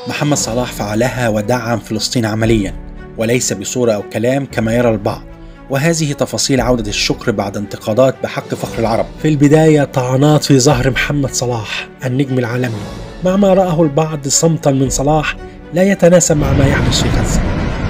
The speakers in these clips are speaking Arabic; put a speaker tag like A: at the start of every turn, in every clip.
A: محمد صلاح فعلها ودعم فلسطين عمليا وليس بصورة أو كلام كما يرى البعض، وهذه تفاصيل عودة الشكر بعد انتقادات بحق فخر العرب. في البداية طعنات في ظهر محمد صلاح النجم العالمي مع ما رآه البعض صمتا من صلاح لا يتناسب مع ما يحدث في غزة.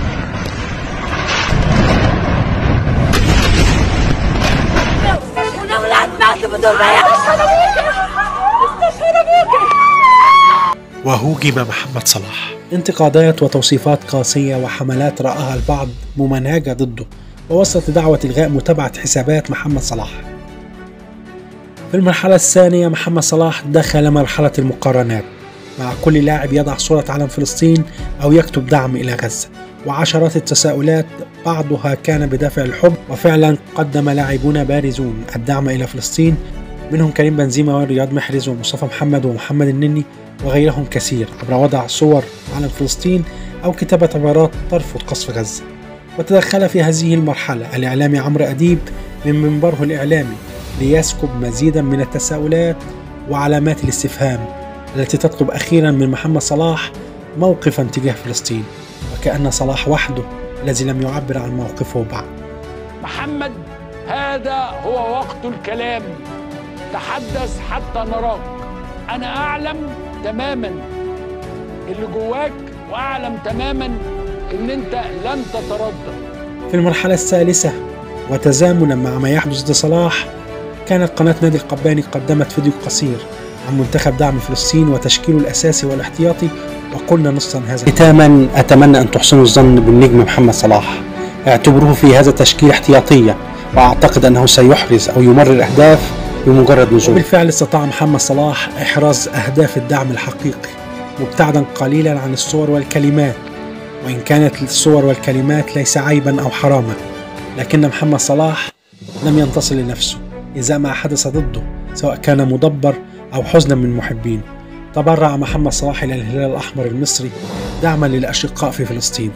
A: وهوجم محمد صلاح انتقادات وتوصيفات قاسية وحملات رآها البعض ممنهجة ضده، ووصلت لدعوة إلغاء متابعة حسابات محمد صلاح. في المرحلة الثانية محمد صلاح دخل مرحلة المقارنات مع كل لاعب يضع صورة علم فلسطين أو يكتب دعم إلى غزة، وعشرات التساؤلات بعضها كان بدافع الحب، وفعلا قدم لاعبون بارزون الدعم إلى فلسطين منهم كريم بنزيما ورياض محرز ومصطفى محمد ومحمد النني وغيرهم كثير، عبر وضع صور علم فلسطين أو كتابة عبارات ترفض قصف غزة. وتدخل في هذه المرحلة الإعلامي عمرو أديب من منبره الإعلامي ليسكب مزيدا من التساؤلات وعلامات الاستفهام التي تطلب أخيرا من محمد صلاح موقفا تجاه فلسطين، وكأن صلاح وحده الذي لم يعبر عن موقفه بعد.
B: محمد، هذا هو وقت الكلام، تحدث حتى نراك. أنا أعلم تماما اللي جواك، وأعلم تماما إن أنت لن تتردد.
A: في المرحلة الثالثة وتزامنا مع ما يحدث لصلاح، كانت قناة نادي القباني قدمت فيديو قصير عن منتخب دعم فلسطين وتشكيله الأساسي والاحتياطي، وقلنا نصا هذا. ختاما أتمنى أن تحسنوا الظن بالنجم محمد صلاح، اعتبروه في هذا التشكيل احتياطيا، وأعتقد أنه سيحرز أو يمرر أهداف بمجرد نزول. وبالفعل استطاع محمد صلاح إحراز أهداف الدعم الحقيقي مبتعدا قليلا عن الصور والكلمات، وإن كانت الصور والكلمات ليس عيبا أو حراما، لكن محمد صلاح لم ينتصر لنفسه إذا ما حدث ضده سواء كان مدبر أو حزنا من محبين. تبرع محمد صلاح إلى الهلال الأحمر المصري دعما للأشقاء في فلسطين.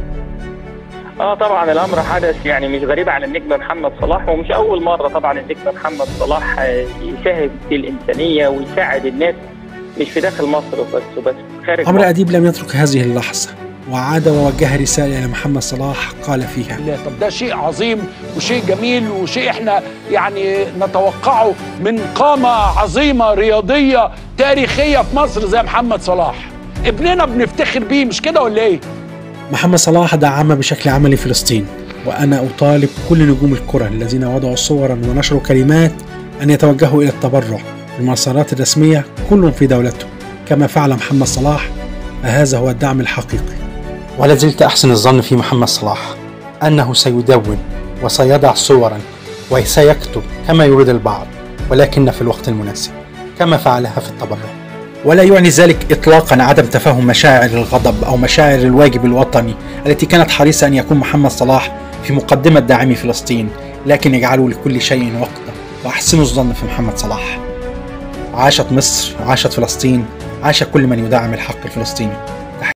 C: طبعا الامر حدث يعني مش غريب على النجم محمد صلاح، ومش اول مره طبعا النجم محمد صلاح يساهم في الانسانيه ويساعد الناس مش في داخل مصر بس خارج
A: عمرو أديب لم يترك هذه اللحظه وعاد ووجه رساله الى محمد صلاح قال فيها:
B: لا، طب ده شيء عظيم وشيء جميل وشيء احنا يعني نتوقعه من قامه عظيمه رياضيه تاريخيه في مصر زي محمد صلاح، ابننا بنفتخر بيه، مش كده ولا ايه؟
A: محمد صلاح دعم بشكل عملي فلسطين، وأنا أطالب كل نجوم الكرة الذين وضعوا صورا ونشروا كلمات أن يتوجهوا إلى التبرع بالمسارات الرسمية كل في دولته كما فعل محمد صلاح، فهذا هو الدعم الحقيقي. ولا زلت أحسن الظن في محمد صلاح أنه سيدون وسيضع صورا وسيكتب كما يريد البعض، ولكن في الوقت المناسب كما فعلها في التبرع. ولا يعني ذلك إطلاقا عدم تفهم مشاعر الغضب أو مشاعر الواجب الوطني التي كانت حريصة أن يكون محمد صلاح في مقدمة داعمي فلسطين، لكن اجعلوا لكل شيء وقتا وأحسنوا الظن في محمد صلاح. عاشت مصر، عاشت فلسطين، عاش كل من يدعم الحق الفلسطيني.